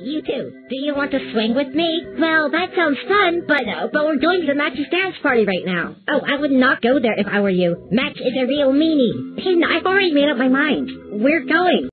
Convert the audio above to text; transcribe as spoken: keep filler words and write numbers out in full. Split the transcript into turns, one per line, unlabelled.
you too. Do you want to swing with me? Well, that sounds fun, but uh, but we're going to the Match's dance party right now. Oh, I would not go there if I were you. Match is a real meanie. Pin, I've already made up my mind. We're going.